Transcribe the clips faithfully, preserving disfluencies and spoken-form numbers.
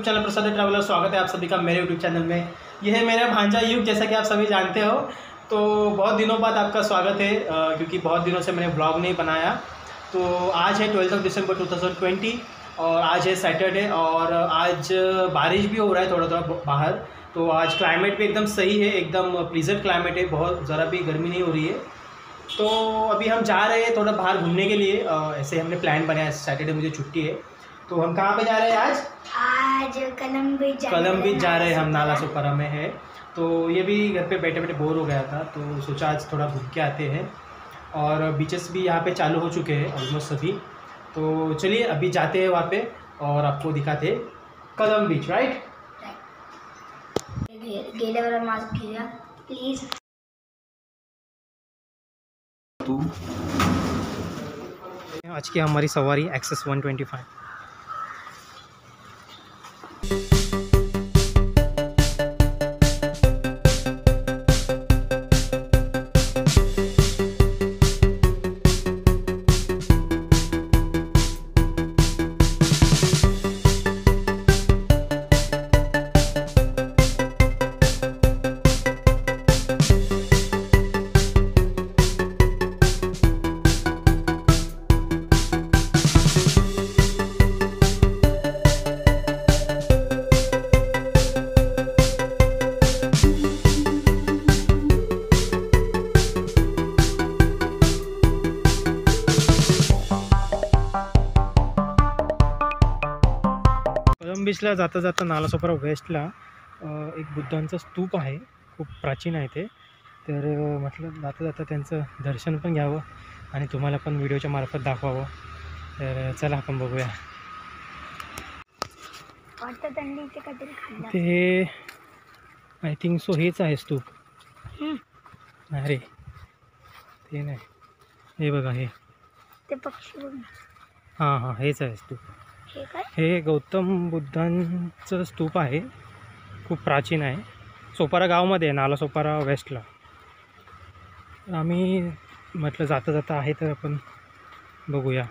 Channel प्रसाद traveller. स्वागत है आप सभी का मेरे यूट्यूब चैनल में। यह है मेरा भांजा युग, जैसा कि आप सभी जानते हो। तो बहुत दिनों बाद आपका स्वागत है, क्योंकि बहुत दिनों से मैंने ब्लॉग नहीं बनाया। तो आज है twelfth of December two thousand twenty और आज है सैटरडे और आज बारिश भी हो रहा है थोड़ा थोड़ा बाहर। तो आज क्लाइमेट भी एकदम सही है, एकदम प्लीजेंट क्लाइमेट है, बहुत ज़रा भी गर्मी नहीं हो रही है। तो अभी हम जा रहे हैं थोड़ा बाहर घूमने के लिए। ऐसे हमने प्लान बनाया, सैटरडे मुझे छुट्टी है। तो हम कहाँ पे जा रहे हैं आज? आज कलम्ब बीच जा कलम्ब बीच जा रहे हैं हम, नालासोपारा में है। तो ये भी घर पे बैठे बैठे बोर हो गया था, तो सोचा आज थोड़ा घूम के आते हैं। और बीचेस भी यहाँ पे चालू हो चुके हैं ऑलमोस्ट सभी। तो चलिए अभी जाते हैं वहाँ पे और आपको दिखाते हैं कलम्ब बीच। राइट, गेल्यावर मास्क घ्या प्लीज। आज की हमारी सवारी Access one twenty five. Kalamb बीचला जाता जाता नालासोपारा वेस्टला एक बुद्धांचा स्तूप आहे, खूप प्राचीन आहे ते। तर म्हटलं जाता जाता त्यांचं दर्शन पण घ्यावं आणि तुम्हाला पण व्हिडिओच्या मार्फत दाखवावं। तर चला आपण बघूया। ते आय थिंक सो हेच आहे स्तूप। अरे ते नाही, हे बघा, हे ते पक्षी। हां हां हेच आहे स्तूप। हे गौतम बुद्धांचं स्तूप आहे, खूप प्राचीन आहे। सोपारा गावामध्ये आहे, नालासोपारा वेस्टला। आम्ही म्हटलं जाता जाता आहे तर आपण बघूया।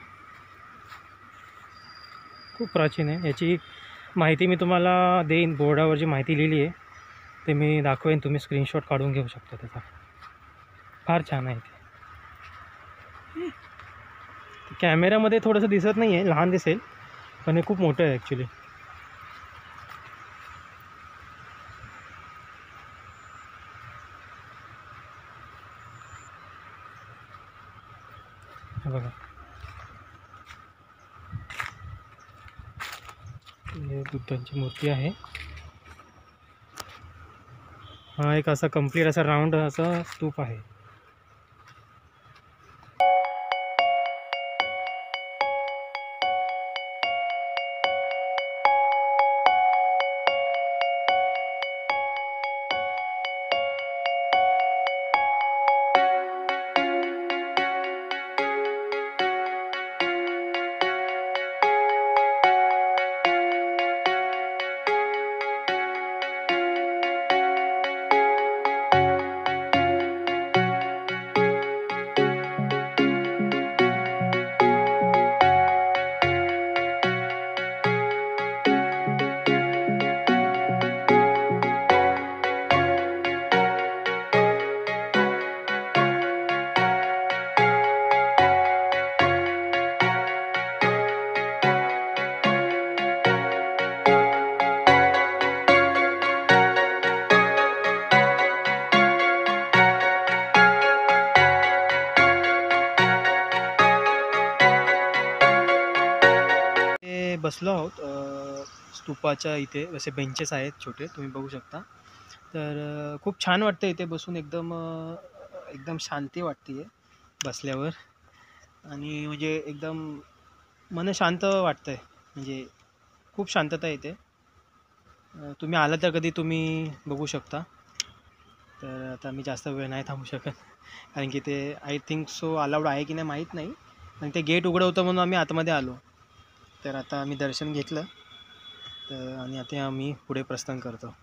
खूप प्राचीन आहे, याची माहिती मी तुम्हाला देईन। बोर्डावर जी माहिती लिहिली आहे ते मी दाखवेन, तुम्ही स्क्रीनशॉट काढून घेऊ शकता त्याचा। फार छान आहे ते। कॅमेऱ्यामध्ये थोडंसं दिसत नाही आहे, लहान दिसेल, पण हे खूप मोठं आहे ॲक्च्युली। हे बघा, हे बुद्धांची मूर्ती आहे। हा एक असा कंप्लीट असा राऊंड असा स्तूप आहे। बसलो आहोत स्तूपाच्या इथे, असे बेंचेस आहेत छोटे, तुम्ही बघू शकता। तर खूप छान वाटतं इथे बसून, एकदम एकदम शांती वाटते आहे बसल्यावर। आणि म्हणजे एकदम मन शांत वाटतं आहे, म्हणजे खूप शांतता इथे। तुम्ही आला तर कधी तुम्ही बघू शकता। तर आता मी जास्त वेळ नाही थांबू शकत, कारण की ते आय थिंक सो अलाउड आहे की नाही माहीत नाही, पण ते गेट उघडं होतं म्हणून आम्ही आतमध्ये आलो। तर आता आम्ही दर्शन घेतलं तर आणि आता आम्ही पुढे प्रस्थान करतो।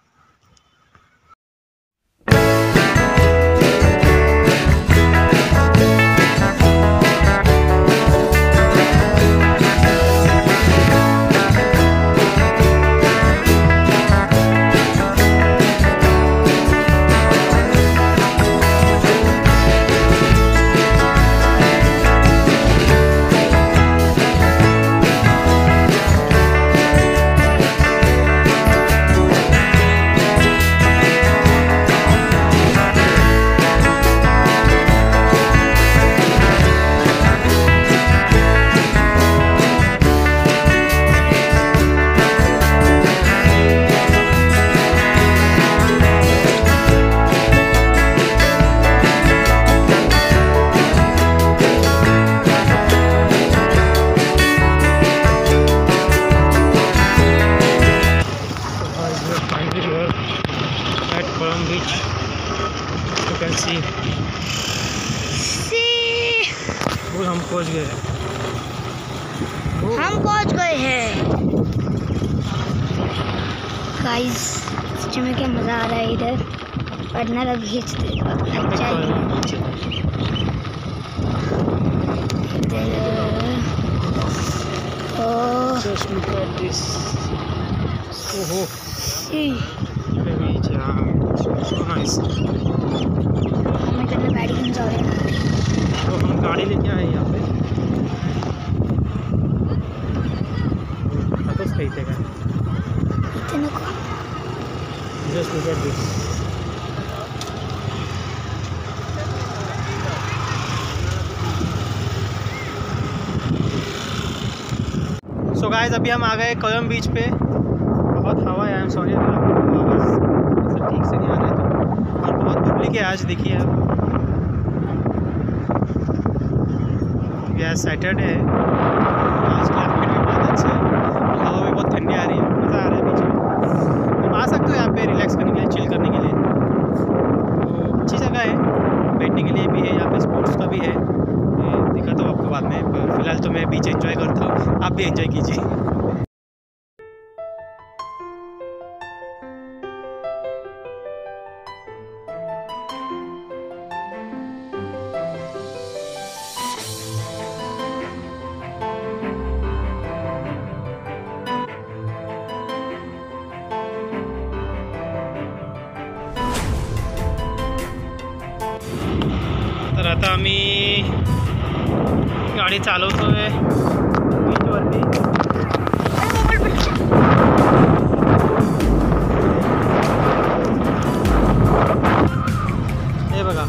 हम पहुंच गए हैं गाइस। सच में क्या मज़ा आ रहा है इधर। पढ़ना लग खींचते Just look at this. Oh, C beach, yeah. So nice. हमें करना गाड़ी में जा रहे हैं। तो हम गाड़ी लेके आए यहाँ पे। खातोच का इथे काय? इथे नको। Just look at this. So so guys अभी हम आ गए कलम बीच पे। बहुत हवा है, आई एम सॉरी अगर आपको आवाज़ ऐसा ठीक से नहीं आ रहा है तो। और बहुत पब्लिक है आज, देखिए आप। आज सैटरडे है, आज क्लाइमेट भी बहुत अच्छा है, हवा भी बहुत ठंडी आ रही है, मज़ा आ रहा है बीच में। आप आ सकते हो यहाँ पे रिलैक्स करने के लिए, चिल करने के लिए। तो अच्छी जगह है, बैठने के लिए भी है, यहाँ पे स्पोर्ट्स का भी है। दिखाता हूँ आपको बाद में, पर फिलहाल तो मैं बीच एंजॉय करता हूँ, आप भी एंजॉय कीजिए। तर आता आम्ही गाडी चालवतोय बीचवरती। हे बघा